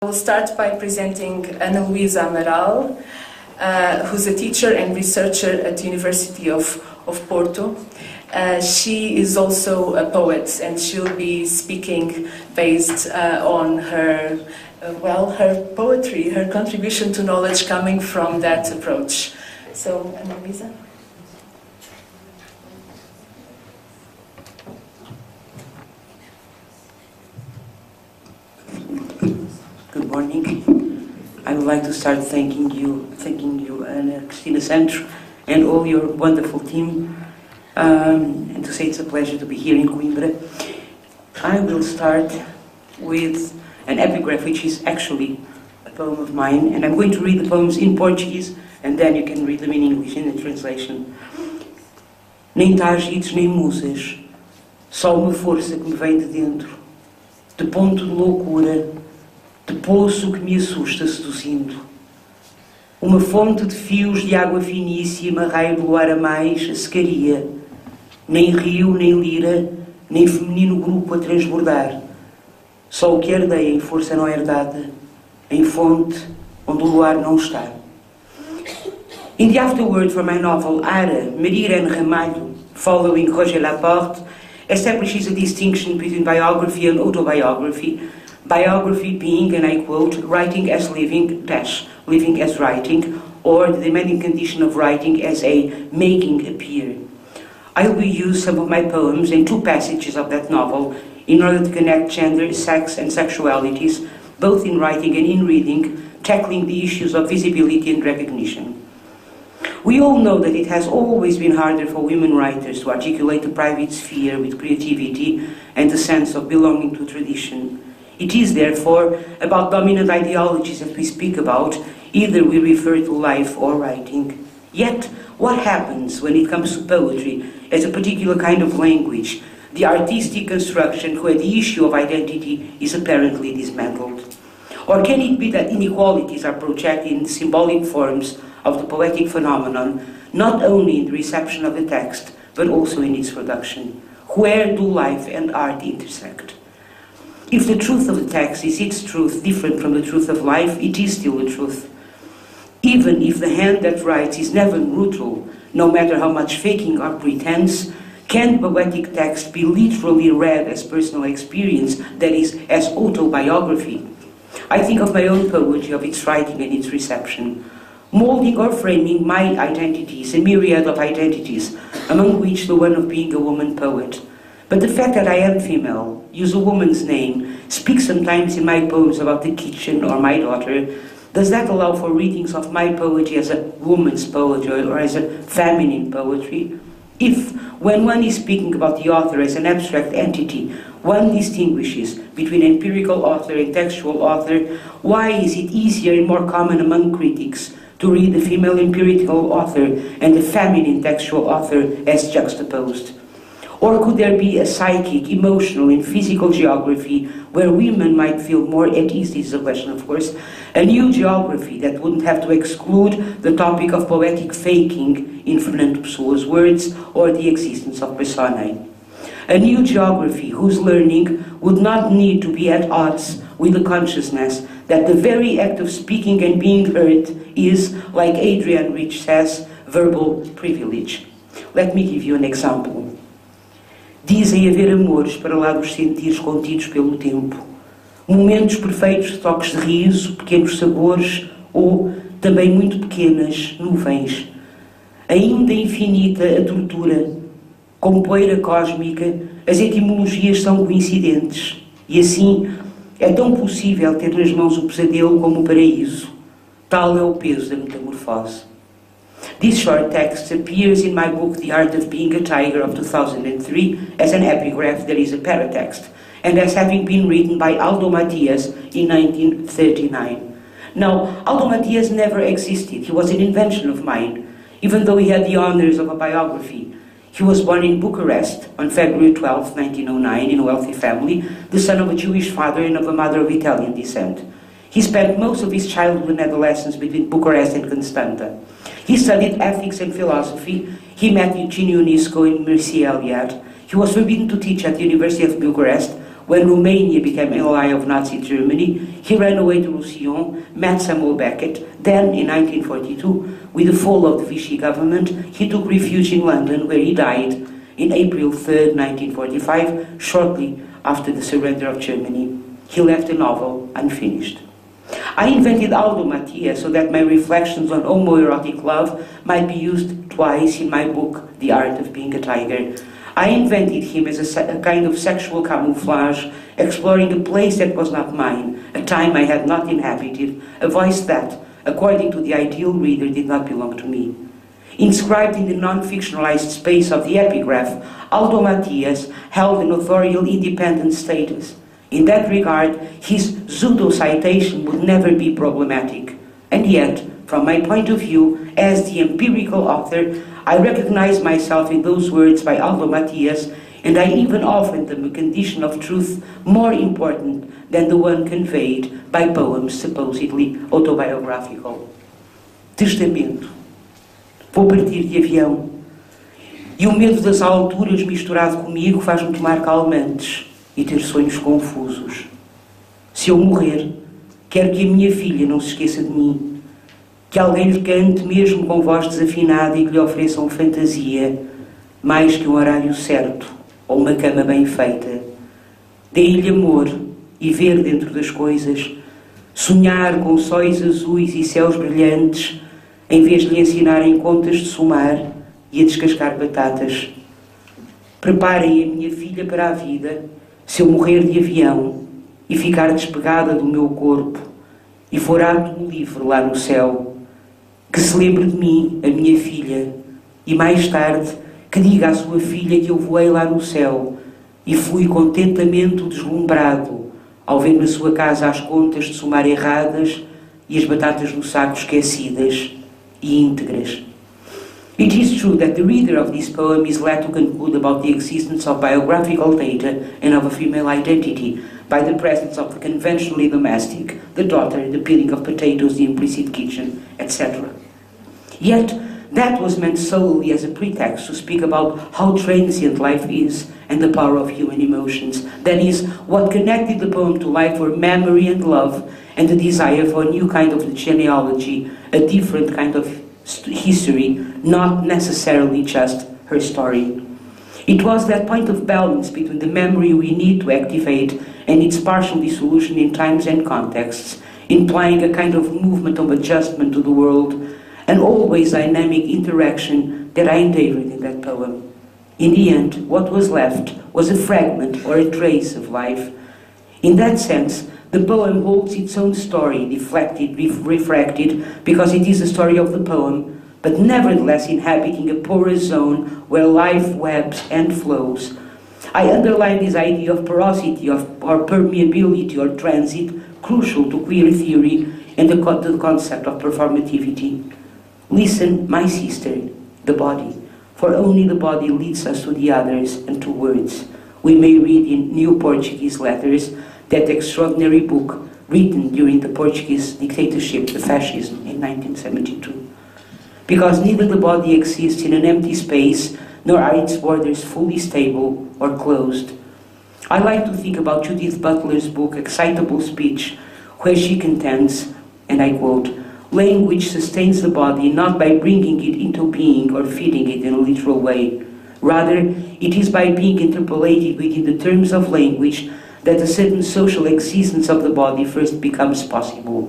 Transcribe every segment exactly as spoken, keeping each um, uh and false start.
I will start by presenting Ana Luisa Amaral, uh, who's a teacher and researcher at the University of, of Porto. Uh, she is also a poet, and she'll be speaking based uh, on her, uh, well, her poetry, her contribution to knowledge coming from that approach. So, Ana Luisa. Good morning. I would like to start thanking you, thanking you, Ana Cristina Santos, and all your wonderful team, um, and to say it's a pleasure to be here in Coimbra. I will start with an epigraph, which is actually a poem of mine, and I'm going to read the poems in Portuguese, and then you can read them in English in the translation. Nem tágidos nem musas, só uma força que me vem de dentro, de ponto de loucura, de poço que me assusta seduzindo. Uma fonte de fios de água finíssima, raio de luar a mais, a secaria. Nem rio, nem lira, nem feminino grupo a transbordar. Só o que herdei em força não herdada, em fonte onde o luar não está. In the afterword for my novel, Ara, Maria Irene Ramalho, following Roger Laporte, establishes a distinction between biography and autobiography. Biography being, and I quote, writing as living, dash, living as writing, or the demanding condition of writing as a making appear. I will use some of my poems in two passages of that novel in order to connect gender, sex and sexualities, both in writing and in reading, tackling the issues of visibility and recognition. We all know that it has always been harder for women writers to articulate the private sphere with creativity and a sense of belonging to tradition. It is, therefore, about dominant ideologies that we speak about, either we refer to life or writing. Yet, what happens when it comes to poetry as a particular kind of language, the artistic construction where the issue of identity is apparently dismantled? Or can it be that inequalities are projected in the symbolic forms of the poetic phenomenon, not only in the reception of the text, but also in its production? Where do life and art intersect? If the truth of the text is its truth different from the truth of life, it is still a truth. Even if the hand that writes is never brutal, no matter how much faking or pretense, can poetic text be literally read as personal experience, that is, as autobiography? I think of my own poetry, of its writing and its reception. Molding or framing my identity is a myriad of identities, among which the one of being a woman poet. But the fact that I am female, use a woman's name, speak sometimes in my poems about the kitchen or my daughter, does that allow for readings of my poetry as a woman's poetry or as a feminine poetry? If, when one is speaking about the author as an abstract entity, one distinguishes between empirical author and textual author, why is it easier and more common among critics to read the female empirical author and the feminine textual author as juxtaposed? Or could there be a psychic, emotional, and physical geography where women might feel more at ease? This is a question, of course. A new geography that wouldn't have to exclude the topic of poetic faking in Fernando Pessoa's words or the existence of personae. A new geography whose learning would not need to be at odds with the consciousness that the very act of speaking and being heard is, like Adrienne Rich says, verbal privilege. Let me give you an example. Dizem haver amores para lá dos sentidos contidos pelo tempo, momentos perfeitos de toques de riso, pequenos sabores ou, também muito pequenas, nuvens. Ainda infinita a tortura, como poeira cósmica, as etimologias são coincidentes, e assim é tão possível ter nas mãos o pesadelo como o paraíso. Tal é o peso da metamorfose. This short text appears in my book The Art of Being a Tiger of two thousand three as an epigraph that is a paratext, and as having been written by Aldo Matias in nineteen thirty-nine. Now, Aldo Matias never existed. He was an invention of mine, even though he had the honors of a biography. He was born in Bucharest on February twelfth, nineteen oh nine, in a wealthy family, the son of a Jewish father and of a mother of Italian descent. He spent most of his childhood and adolescence between Bucharest and Constanta. He studied ethics and philosophy. He met Eugene Ionesco and Mircea Eliade. He was forbidden to teach at the University of Bucharest, when Romania became an ally of Nazi Germany, he ran away to Roussillon, met Samuel Beckett. Then, in nineteen forty-two, with the fall of the Vichy government, he took refuge in London, where he died in April third, nineteen forty-five, shortly after the surrender of Germany. He left a novel unfinished. I invented Aldo Matias so that my reflections on homoerotic love might be used twice in my book, The Art of Being a Tiger. I invented him as a, a kind of sexual camouflage, exploring a place that was not mine, a time I had not inhabited, a voice that, according to the ideal reader, did not belong to me. Inscribed in the non-fictionalized space of the epigraph, Aldo Matias held an authorial independent status. In that regard, his pseudo-citation would never be problematic. And yet, from my point of view, as the empirical author, I recognize myself in those words by Aldo Matias, and I even offered them a condition of truth more important than the one conveyed by poems supposedly autobiographical. Testamento. Vou partir de avião. E o medo das alturas misturado comigo faz-me tomar calmantes e ter sonhos confusos. Se eu morrer, quero que a minha filha não se esqueça de mim, que alguém lhe cante mesmo com voz desafinada e que lhe ofereçam fantasia, mais que um horário certo ou uma cama bem feita. Dê-lhe amor e ver dentro das coisas, sonhar com sóis azuis e céus brilhantes, em vez de lhe ensinarem contas de somar e a descascar batatas. Preparem a minha filha para a vida, se eu morrer de avião e ficar despegada do meu corpo e for átomo livre lá no céu, que se lembre de mim, a minha filha, e mais tarde que diga à sua filha que eu voei lá no céu e fui com tentamento deslumbrado ao ver na sua casa as contas de somar erradas e as batatas no saco esquecidas e íntegras. It is true that the reader of this poem is led to conclude about the existence of biographical data and of a female identity by the presence of the conventionally domestic, the daughter, the peeling of potatoes, the implicit kitchen, et cetera. Yet, that was meant solely as a pretext to speak about how transient life is and the power of human emotions. That is, what connected the poem to life were memory and love and the desire for a new kind of genealogy, a different kind of history, not necessarily just her story. It was that point of balance between the memory we need to activate and its partial dissolution in times and contexts, implying a kind of movement of adjustment to the world, an always dynamic interaction that I endeavored in that poem. In the end, what was left was a fragment or a trace of life. In that sense, the poem holds its own story, deflected, refracted, because it is the story of the poem, but nevertheless inhabiting a porous zone where life webs and flows. I underline this idea of porosity, of, or permeability, or transit, crucial to queer theory and the, co the concept of performativity. Listen, my sister, the body, for only the body leads us to the others and to words. We may read in New Portuguese Letters, that extraordinary book written during the Portuguese dictatorship, the fascism, in nineteen seventy-two. Because neither the body exists in an empty space, nor are its borders fully stable or closed. I like to think about Judith Butler's book, Excitable Speech, where she contends, and I quote, "Language sustains the body not by bringing it into being or feeding it in a literal way. Rather, it is by being interpolated within the terms of language that a certain social existence of the body first becomes possible.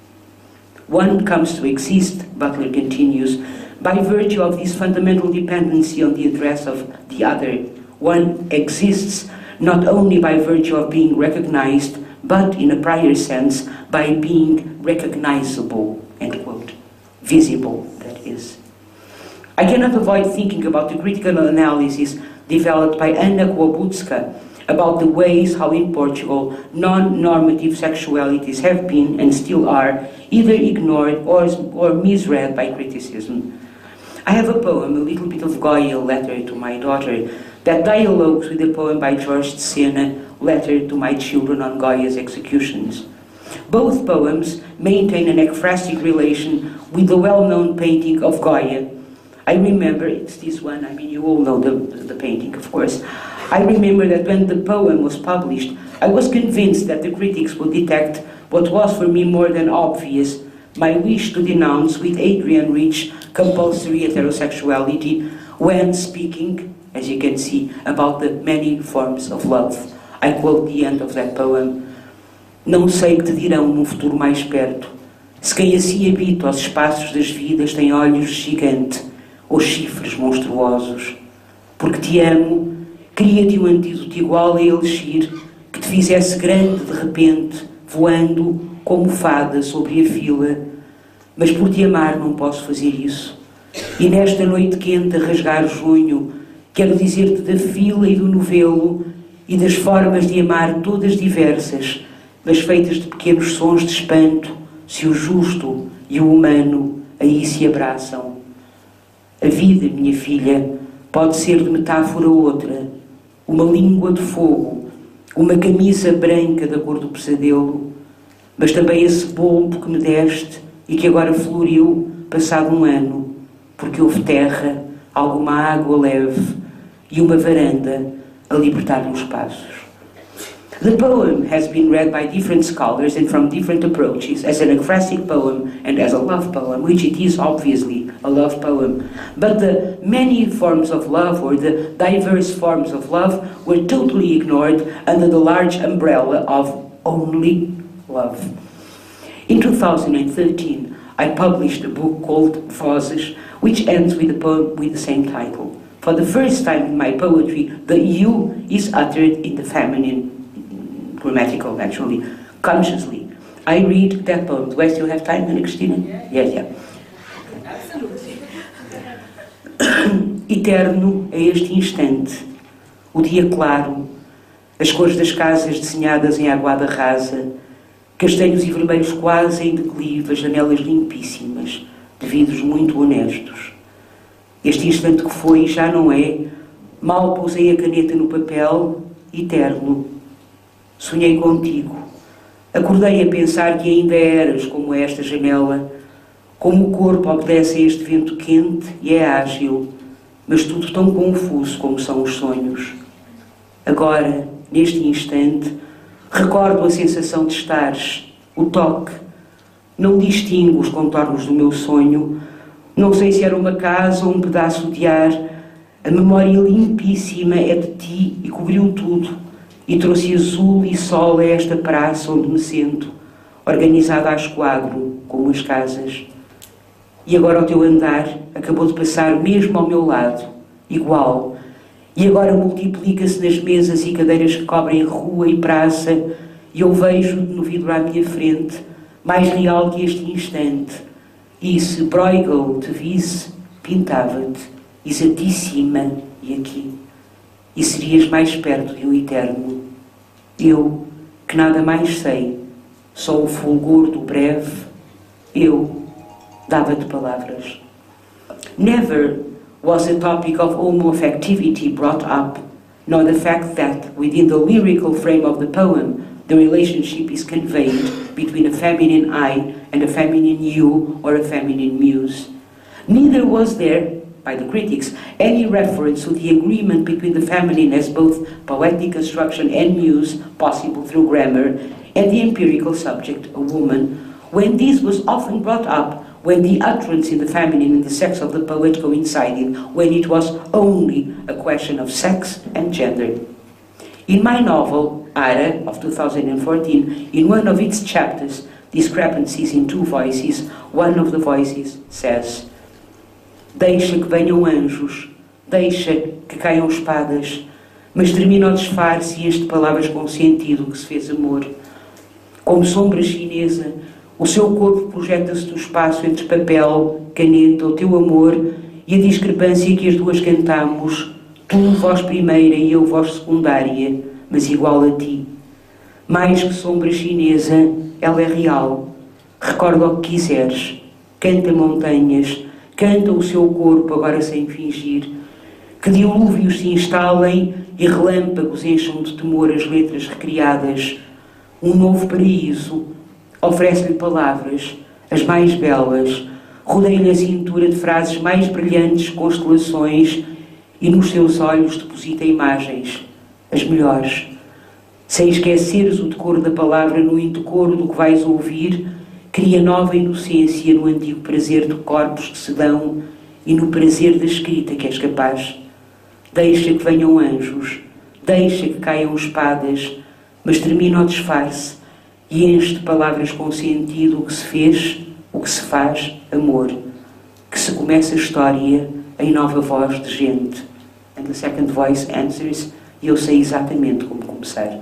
One comes to exist," Butler continues, "by virtue of this fundamental dependency on the address of the other. One exists not only by virtue of being recognized, but in a prior sense, by being recognizable," end quote. Visible, that is. I cannot avoid thinking about the critical analysis developed by Anna Kłobutska about the ways how in Portugal non-normative sexualities have been and still are either ignored or, or misread by criticism. I have a poem, a little bit of Goya, Letter to My Daughter, that dialogues with a poem by George de Sena, Letter to My Children on Goya's Executions. Both poems maintain an ekphrastic relation with the well-known painting of Goya. I remember, it's this one, I mean you all know the, the painting of course, I remember that when the poem was published, I was convinced that the critics would detect what was for me more than obvious, my wish to denounce with Adrian Rich compulsory heterosexuality when speaking, as you can see, about the many forms of love. I quote the end of that poem. Não sei que te dirão num futuro mais perto, se quem assim habita os espaços das vidas tem olhos de gigante ou chifres monstruosos. Porque te amo, cria-te um antídoto igual a elixir que te fizesse grande de repente, voando como fada sobre a fila. Mas por te amar não posso fazer isso. E nesta noite quente a rasgar junho, quero dizer-te da fila e do novelo e das formas de amar todas diversas, mas feitas de pequenos sons de espanto, se o justo e o humano aí se abraçam. A vida, minha filha, pode ser de metáfora outra, uma língua de fogo, uma camisa branca da cor do pesadelo, mas também esse bombo que me deste e que agora floriu passado um ano, porque houve terra, alguma água leve e uma varanda a libertar-lhe os passos. The poem has been read by different scholars and from different approaches as an ekphrastic poem and as a love poem, which it is obviously a love poem. But the many forms of love or the diverse forms of love were totally ignored under the large umbrella of only love. In two thousand thirteen, I published a book called Vozes, which ends with a poem with the same title. For the first time in my poetry, the you is uttered in the feminine, grammatical, naturally, consciously. I read that poem. Do I still have time, Ana Cristina? Yeah. Yes, yeah. Absolutely. Eterno é este instante, o dia claro, as cores das casas desenhadas em aguada rasa, castanhos e vermelhos quase em declive, as janelas limpíssimas, de vidros muito honestos. Este instante que foi já não é, mal pousei a caneta no papel, eterno. Sonhei contigo. Acordei a pensar que ainda eras como esta janela, como o corpo obedece a este vento quente e é ágil, mas tudo tão confuso como são os sonhos. Agora, neste instante, recordo a sensação de estares, o toque. Não distingo os contornos do meu sonho, não sei se era uma casa ou um pedaço de ar. A memória limpíssima é de ti e cobriu tudo, e trouxe azul e sol a esta praça onde me sento, organizada a esquadro, como as casas. E agora o teu andar acabou de passar mesmo ao meu lado, igual, e agora multiplica-se nas mesas e cadeiras que cobrem rua e praça, e eu vejo no vidro à minha frente, mais real que este instante, e se Bruegel te visse, pintava-te, exatíssima e aqui, e serias mais perto de um eterno. Eu, que nada mais sei, só o fulgor do breve, eu dava-te palavras. Never was the topic of homoaffectivity brought up, nor the fact that, within the lyrical frame of the poem, the relationship is conveyed between a feminine I and a feminine you or a feminine muse. Neither was there, by the critics, any reference to the agreement between the feminine as both poetic construction and muse, possible through grammar, and the empirical subject, a woman, when this was often brought up when the utterance in the feminine and the sex of the poet coincided, when it was only a question of sex and gender. In my novel, Ara, of two thousand fourteen, in one of its chapters, Discrepancies in Two Voices, one of the voices says, deixa que venham anjos, deixa que caiam espadas, mas termina o disfarce e este palavras com sentido que se fez amor. Como sombra chinesa, o seu corpo projeta-se do espaço entre papel, caneta, o teu amor e a discrepância que as duas cantamos, tu voz primeira e eu voz secundária, mas igual a ti. Mais que sombra chinesa, ela é real. Recorda o que quiseres, canta montanhas, canta o seu corpo agora sem fingir, que dilúvios se instalem e relâmpagos encham de temor as letras recriadas. Um novo paraíso oferece-lhe palavras, as mais belas, rodeia-lhe a cintura de frases mais brilhantes, constelações, e nos seus olhos deposita imagens, as melhores. Sem esqueceres o decoro da palavra no indecoro do que vais ouvir, cria nova inocência no antigo prazer de corpos que se dão e no prazer da escrita que és capaz. Deixa que venham anjos, deixa que caiam espadas, mas termina o disfarce e enche de palavras com sentido o que se fez, o que se faz, amor. Que se começa a história em nova voz de gente. And the second voice answers, eu sei exatamente como começar.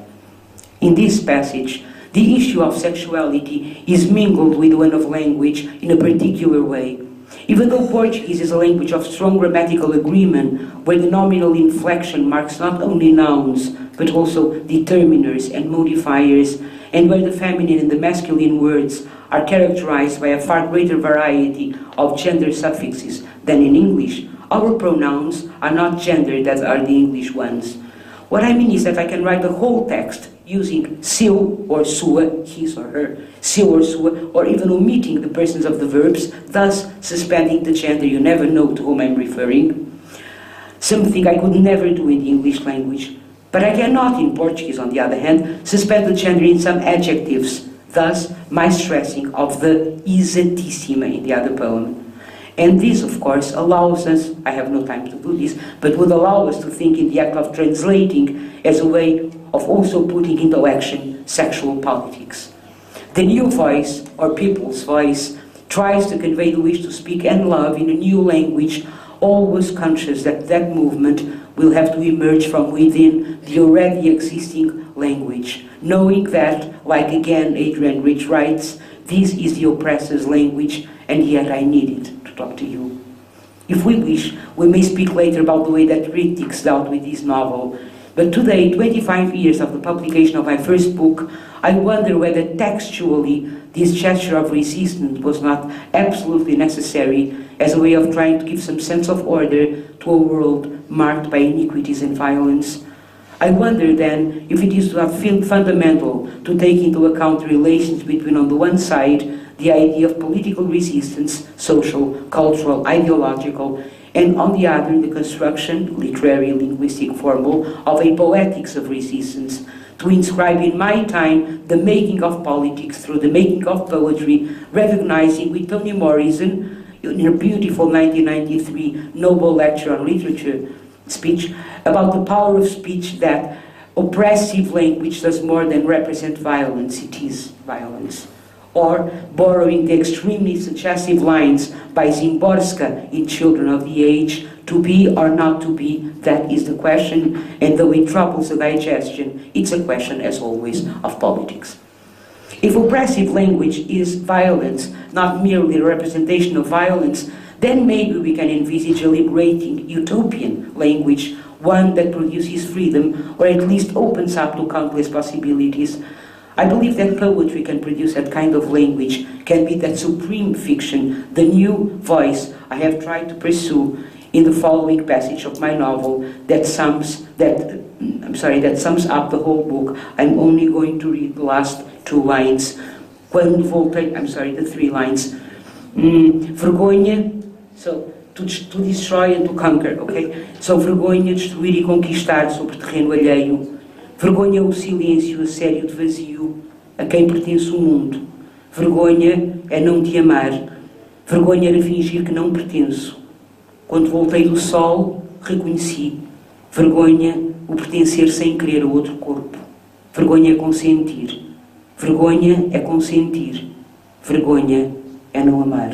In this passage, the issue of sexuality is mingled with one of language in a particular way. Even though Portuguese is a language of strong grammatical agreement, where the nominal inflection marks not only nouns, but also determiners and modifiers, and where the feminine and the masculine words are characterized by a far greater variety of gender suffixes than in English, our pronouns are not gendered as are the English ones. What I mean is that I can write the whole text using seu or sua, his or her, seu or sua, or even omitting the persons of the verbs, thus suspending the gender. You never know to whom I'm referring. Something I could never do in the English language. But I cannot, in Portuguese, on the other hand, suspend the gender in some adjectives, thus my stressing of the exatissima in the other poem. And this, of course, allows us, I have no time to do this, but would allow us to think in the act of translating as a way of also putting into action sexual politics. The new voice, or people's voice, tries to convey the wish to speak and love in a new language, always conscious that that movement will have to emerge from within the already existing language, knowing that, like again Adrian Rich writes, this is the oppressor's language, and yet I need it to talk to you. If we wish, we may speak later about the way that critics dealt with this novel, but today, twenty-five years of the publication of my first book, I wonder whether textually this gesture of resistance was not absolutely necessary as a way of trying to give some sense of order to a world marked by iniquities and violence. I wonder then if it is not fundamental to take into account relations between, on the one side, the idea of political resistance, social, cultural, ideological, and on the other, the construction, literary, linguistic, formal, of a poetics of resistance, to inscribe in my time the making of politics through the making of poetry, recognizing with Toni Morrison, in her beautiful nineteen ninety-three Nobel Lecture on Literature speech, about the power of speech, that oppressive language does more than represent violence, it is violence. Or borrowing the extremely suggestive lines by Zimborska in Children of the Age, to be or not to be, that is the question, and though it troubles the digestion, it's a question, as always, of politics. If oppressive language is violence, not merely a representation of violence, then maybe we can envisage a liberating utopian language, one that produces freedom, or at least opens up to countless possibilities. I believe that poetry can produce that kind of language, can be that supreme fiction, the new voice I have tried to pursue in the following passage of my novel that sums, that, I'm sorry, that sums up the whole book. I'm only going to read the last two lines. Quando voltei, I'm sorry, the three lines. Mm, vergonha, so, to, to destroy and to conquer, okay? So, vergonha, destruir e conquistar sobre terreno alheio. Vergonha o silêncio, a sério de vazio, a quem pertence o mundo. Vergonha é não te amar. Vergonha era fingir que não pertenço. Quando voltei do sol, reconheci. Vergonha o pertencer sem querer a outro corpo. Vergonha é consentir. Vergonha é consentir. Vergonha é não amar.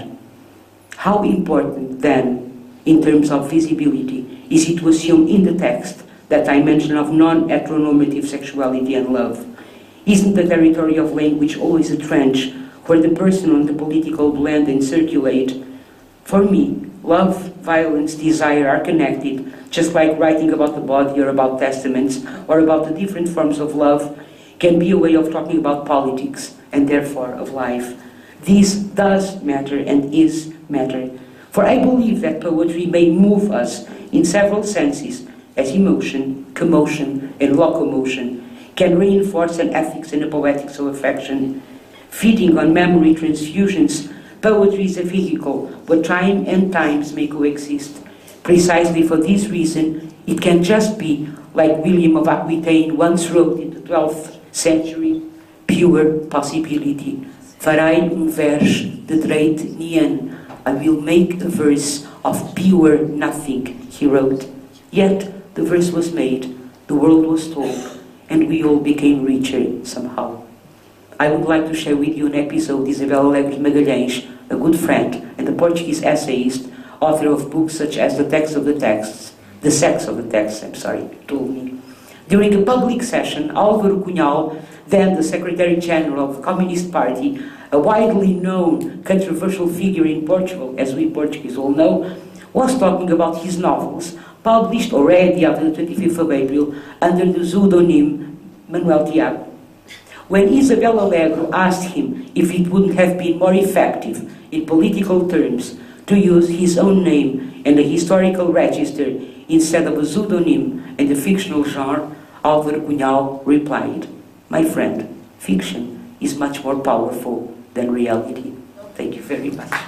How important, then, in terms of visibility, is it to assume in the text that dimension of non-heteronormative sexuality and love? Isn't the territory of language always a trench where the personal and the political blend and circulate? For me, love, violence, desire are connected, just like writing about the body or about testaments or about the different forms of love can be a way of talking about politics and therefore of life. This does matter and is matter. For I believe that poetry may move us in several senses, as emotion, commotion, and locomotion, can reinforce an ethics and a poetics of affection. Feeding on memory transfusions, poetry is a vehicle where time and times may coexist. Precisely for this reason, it can just be like William of Aquitaine once wrote in the twelfth century, pure possibility. Farei um vers de dreit nien. I will make a verse of pure nothing, he wrote. Yet the verse was made, the world was told, and we all became richer somehow. I would like to share with you an episode Isabel Alegre Magalhães, a good friend and a Portuguese essayist, author of books such as The Text of the Texts, The Sex of the Texts, I'm sorry, told me. During a public session, Álvaro Cunhal, then the Secretary General of the Communist Party, a widely known controversial figure in Portugal, as we Portuguese all know, was talking about his novels, published already after the twenty-fifth of April under the pseudonym Manuel Tiago. When Isabel Alegre asked him if it wouldn't have been more effective in political terms to use his own name and a historical register instead of a pseudonym and a fictional genre, Álvaro Cunhal replied, "My friend, fiction is much more powerful than reality." Thank you very much.